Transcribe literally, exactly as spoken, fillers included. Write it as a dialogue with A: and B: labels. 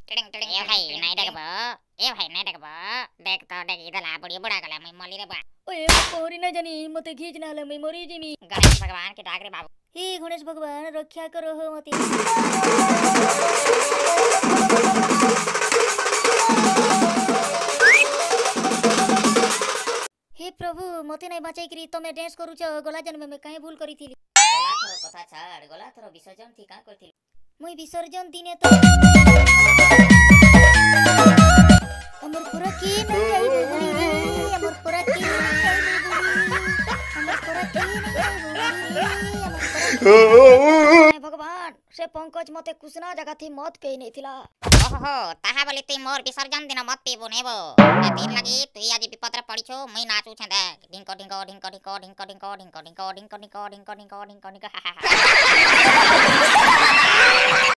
A: टिडिङ टिडिङ ए भाइ नाइ देखबो ए भाइ नाइ देखबो देख तो देख इधर आ बुढ़ी बुढ़ा गला मैं मली रे बा
B: ओए कोरी न जानी मते खींच ना ले मैं मरी जिमी।
A: गणेश भगवान की डाकरे बाबू
B: हे गणेश भगवान रक्षा करो हो मते। हे प्रभु मते नहीं बचाई करी तमे डांस करू छ गला जन्म में काहे भूल करी थी।
A: गला थरो कथा छाड़ गला थरो विसर्जन थी का करथिल
B: मुई विसर्जन दिने तो हमर पूरा की नहीं आई बुबुली हमर पूरा की नहीं आई बुबुली हमर पूरा की नहीं आई बुबुली हमर पूरा भगवान से पंकज मते कुसना जगह थी मत कही नहीं थिला।
A: ओहो ताहा बोली ती मोर विसर्जन दिन मत पीबो नेबो ए तीन लगी तू आज विपत्र पड़ी छो मैं नाचू छे देख ढिंको ढिंको ढिंको ढिंको ढिंको ढिंको ढिंको ढिंको ढिंको ढिंको ढिंको ढिंको ढिंको ढिंको ढिंको